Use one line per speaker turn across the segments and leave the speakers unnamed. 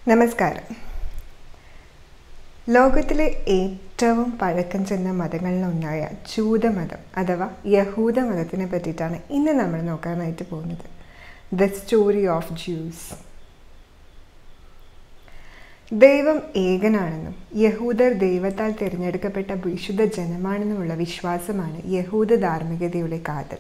നമസ്കാരം. ലോകത്തിലെ ഏറ്റവും പഴക്കം ചെന്ന മതങ്ങളിലൊന്നായ ജൂതമതം അഥവാ യഹൂദ മതത്തിനെ പറ്റിയിട്ടാണ് ഇന്ന് നമ്മൾ നോക്കാനായിട്ട് പോകുന്നത്. The story of Jews. ദൈവം ഏകനാണെന്നും യഹൂദർ ദൈവത്താൽ തിരഞ്ഞെടുക്കപ്പെട്ട വിശുദ്ധ ജനമാണെന്നുമുള്ള വിശ്വാസമാണ് യഹൂദ ധാർമ്മികതയുടെ കാതൽ.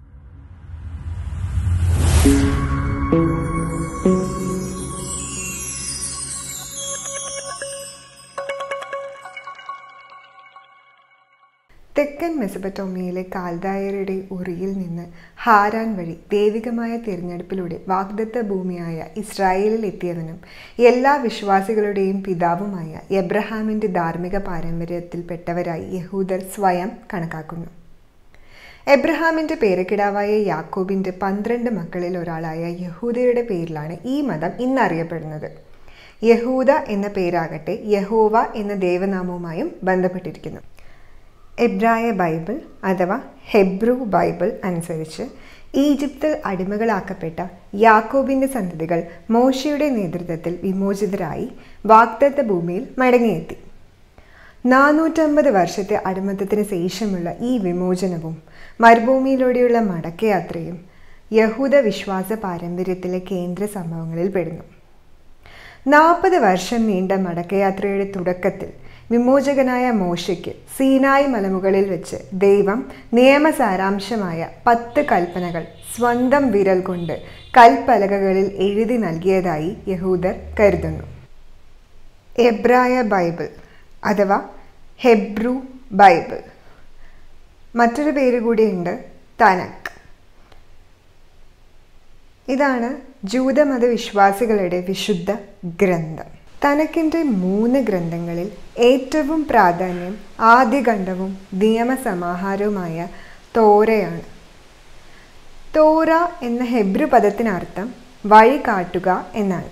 തെക്കൻ മെസൊപ്പൊട്ടേമിയയിലെ കാൽദായരുടെ ഉറിയിൽ നിന്ന് ഹാരാൻ വഴി ദൈവികമായ തിരഞ്ഞെടുപ്പിലൂടെ വാഗ്ദത്ത ഭൂമിയായ ഇസ്രായേലിൽ എത്തിയവനും എല്ലാ വിശ്വാസികളുടെയും പിതാവുമായ എബ്രഹാമിൻ്റെ ധാർമ്മിക പാരമ്പര്യത്തിൽപ്പെട്ടവരായി യഹൂദർ സ്വയം കണക്കാക്കുന്നു. എബ്രഹാമിൻ്റെ പേരക്കിടാവായ യാക്കോബിൻ്റെ 12 മക്കളിൽ ഒരാളായ യഹൂദയുടെ പേരിലാണ് ഈ മതം ഇന്നറിയപ്പെടുന്നത്. യഹൂദ എന്ന പേരാകട്ടെ യഹോവ എന്ന ദേവനാമവുമായും ബന്ധപ്പെട്ടിരിക്കുന്നു. എബ്രായ ബൈബിൾ അഥവാ ഹെബ്രു ബൈബിൾ അനുസരിച്ച് ഈജിപ്തിൽ അടിമകളാക്കപ്പെട്ട യാക്കോബിൻ്റെ സന്തതികൾ മോശയുടെ നേതൃത്വത്തിൽ വിമോചിതരായി വാഗ്ദത്ത ഭൂമിയിൽ മടങ്ങിയെത്തി. 450 വർഷത്തെ അടിമത്തത്തിന് ശേഷമുള്ള ഈ വിമോചനവും മരുഭൂമിയിലൂടെയുള്ള മടക്കയാത്രയും യഹൂദ വിശ്വാസ പാരമ്പര്യത്തിലെ കേന്ദ്ര സംഭവങ്ങളിൽ പെടുന്നു. 40 വർഷം നീണ്ട മടക്കയാത്രയുടെ തുടക്കത്തിൽ വിമോചകനായ മോശയ്ക്ക് സീനായി മലമുകളിൽ വെച്ച് ദൈവം നിയമസാരാംശമായ 10 കൽപ്പനകൾ സ്വന്തം വിരൽ കൊണ്ട് കൽപ്പലകകളിൽ എഴുതി നൽകിയതായി യഹൂദർ കരുതുന്നു. എബ്രായ ബൈബിൾ അഥവാ ഹെബ്രു ബൈബിൾ, മറ്റൊരു പേര് കൂടിയുണ്ട് തനക്ക്. ഇതാണ് ജൂതമത വിശ്വാസികളുടെ വിശുദ്ധ ഗ്രന്ഥം. തനക്കിൻ്റെ 3 ഗ്രന്ഥങ്ങളിൽ ഏറ്റവും പ്രാധാന്യം ആദ്യഖണ്ഡവും നിയമസമാഹാരവുമായ തോരയാണ്. തോര എന്ന ഹെബ്രു പദത്തിനർത്ഥം വഴി കാട്ടുക എന്നാണ്.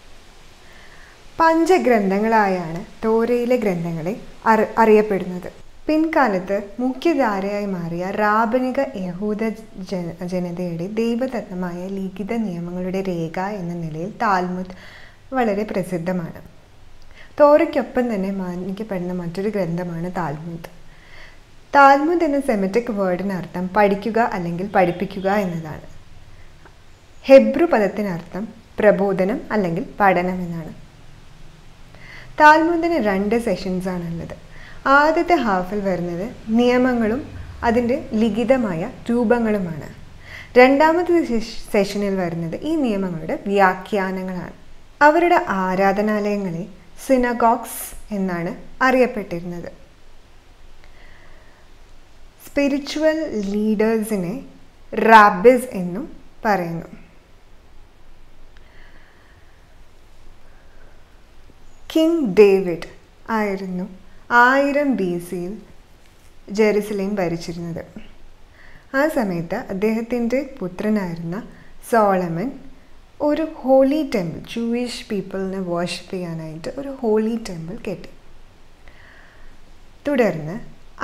പഞ്ചഗ്രന്ഥങ്ങളായാണ് തോരയിലെ ഗ്രന്ഥങ്ങളെ അറിയപ്പെടുന്നത്. പിൻകാലത്ത് മുഖ്യധാരയായി മാറിയ റാബനിക യഹൂദ ജനതയുടെ ദൈവദത്തമായ ലിഖിത നിയമങ്ങളുടെ രേഖ എന്ന നിലയിൽ താൽമുദ് വളരെ പ്രസിദ്ധമാണ്. തോരയ്ക്കൊപ്പം തന്നെ മാനിക്കപ്പെടുന്ന മറ്റൊരു ഗ്രന്ഥമാണ് താൽമുദ്. താൽമുദ് എന്ന സെമിറ്റിക് വേർഡിനർത്ഥം പഠിക്കുക അല്ലെങ്കിൽ പഠിപ്പിക്കുക എന്നതാണ്. ഹെബ്രു പദത്തിനർത്ഥം പ്രബോധനം അല്ലെങ്കിൽ പഠനം എന്നാണ്. താൽമുദിന് 2 സെഷൻസാണുള്ളത്. ആദ്യത്തെ ഹാഫിൽ വരുന്നത് നിയമങ്ങളും അതിൻ്റെ ലിഖിതമായ രൂപങ്ങളുമാണ്. രണ്ടാമത്തെ സെഷനിൽ വരുന്നത് ഈ നിയമങ്ങളുടെ വ്യാഖ്യാനങ്ങളാണ്. അവരുടെ ആരാധനാലയങ്ങളെ സിനഗോഗ്സ് എന്നാണ് അറിയപ്പെട്ടിരുന്നത്. സ്പിരിച്വൽ ലീഡേഴ്സിനെ റാബിസ് എന്നും പറയുന്നു. കിങ് ഡേവിഡ് ആയിരുന്നു 1000 BC ജെറുസലേം ഭരിച്ചിരുന്നത്. ആ സമയത്ത് അദ്ദേഹത്തിൻ്റെ പുത്രനായിരുന്ന സോളമൻ ഒരു ഹോളി ടെമ്പിൾ, ജൂയിഷ് പീപ്പിളിനെ വർഷിപ്പ് ചെയ്യാനായിട്ട് ഒരു ഹോളി ടെമ്പിൾ കെട്ടി. തുടർന്ന്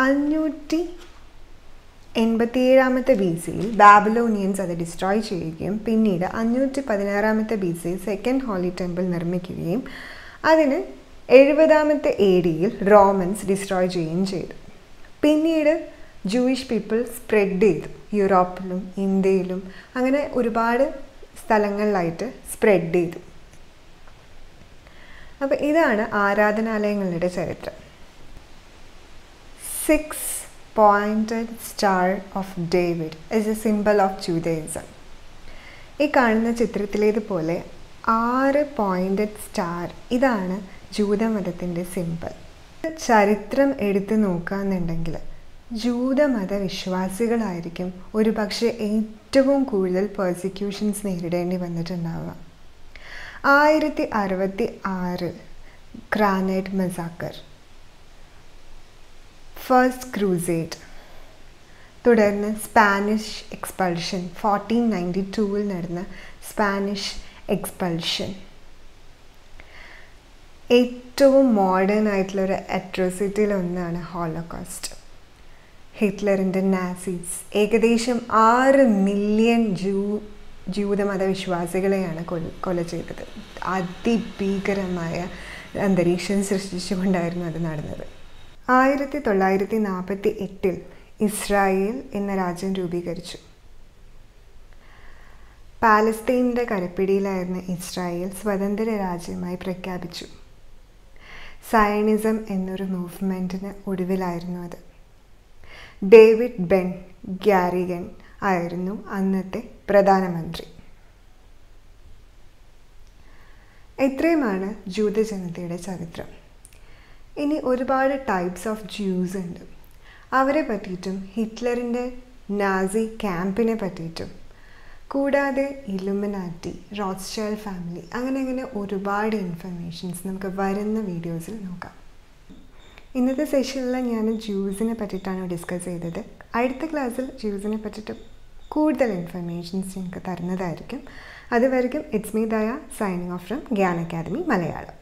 587 BC ബാബിലോണിയൻസ് അത് ഡിസ്ട്രോയ് ചെയ്യുകയും പിന്നീട് 516 BC സെക്കൻഡ് ഹോളി ടെമ്പിൾ നിർമ്മിക്കുകയും അതിന് 70 AD റോമൻസ് ഡിസ്ട്രോയ് ചെയ്യുകയും ചെയ്തു. പിന്നീട് ജൂയിഷ് പീപ്പിൾ സ്പ്രെഡ് ചെയ്തു. യൂറോപ്പിലും ഇന്ത്യയിലും അങ്ങനെ ഒരുപാട് സ്ഥലങ്ങളിലായിട്ട് സ്പ്രെഡ് ചെയ്തു. അപ്പോൾ ഇതാണ് ആരാധനാലയങ്ങളുടെ ചരിത്രം. 6-pointed star of David is a symbol of Judaism. ഈ കാണുന്ന ചിത്രത്തിലേതുപോലെ 6 pointed സ്റ്റാർ, ഇതാണ് ജൂതമതത്തിൻ്റെ സിംബൽ. ചരിത്രം എടുത്ത് നോക്കുകയെന്നുണ്ടെങ്കിൽ ജൂതമത വിശ്വാസികളായിരിക്കും ഒരു പക്ഷേ ഏറ്റവും കൂടുതൽ പെർസിക്യൂഷൻസ് നേരിടേണ്ടി വന്നിട്ടുണ്ടാവുക. 1066 ഗ്രാനൈറ്റ് മസാക്കർ, ഫസ്റ്റ് ക്രൂസേഡ്, തുടർന്ന് സ്പാനിഷ് എക്സ്പൾഷൻ, 1492 നടന്ന സ്പാനിഷ് എക്സ്പൾഷൻ. ഏറ്റവും മോഡേൺ ആയിട്ടുള്ളൊരു അട്രോസിറ്റിയിലൊന്നാണ് ഹോളോകോസ്റ്റ്. ഹിറ്റ്ലറിൻ്റെ നാസീസ് ഏകദേശം 6 മില്യൺ ജൂതമത വിശ്വാസികളെയാണ് കൊല ചെയ്തത്. അതിഭീകരമായ അന്തരീക്ഷം സൃഷ്ടിച്ചുകൊണ്ടായിരുന്നു അത് നടന്നത്. 1948 ഇസ്രായേൽ എന്ന രാജ്യം രൂപീകരിച്ചു. പാലസ്തീനിൻ്റെ കരപ്പിടിയിലായിരുന്ന ഇസ്രായേൽ സ്വതന്ത്ര രാജ്യമായി പ്രഖ്യാപിച്ചു. സയണിസം എന്നൊരു മൂവ്മെൻറ്റിന് ഒടുവിലായിരുന്നു അത്. ഡേവിഡ് ബെൻ ഗ്യാരിഗൻ ആയിരുന്നു അന്നത്തെ പ്രധാനമന്ത്രി. ഇത്രയുമാണ് ജൂതജനതയുടെ ചരിത്രം. ഇനി ഒരുപാട് ടൈപ്സ് ഓഫ് ജ്യൂസ് ഉണ്ട്. അവരെ പറ്റിയിട്ടും ഹിറ്റ്ലറിൻ്റെ നാസി ക്യാമ്പിനെ പറ്റിയിട്ടും കൂടാതെ ഇലുമിനാറ്റി, റോത്സ്ചൈൽഡ് ഫാമിലി, അങ്ങനെ ഒരുപാട് ഇൻഫർമേഷൻസ് നമുക്ക് വരുന്ന വീഡിയോസിൽ നോക്കാം. ഇന്നത്തെ സെഷനിൽ ഞാൻ ജ്യൂസിനെ പറ്റിയിട്ടാണ് ഡിസ്കസ് ചെയ്തത്. അടുത്ത ക്ലാസ്സിൽ ജ്യൂസിനെ പറ്റിയിട്ട് കൂടുതൽ ഇൻഫർമേഷൻസ് നിങ്ങൾക്ക് തരുന്നതായിരിക്കും. അതുവരെയും it's me Daya signing off from Gyan Academy Malayalam.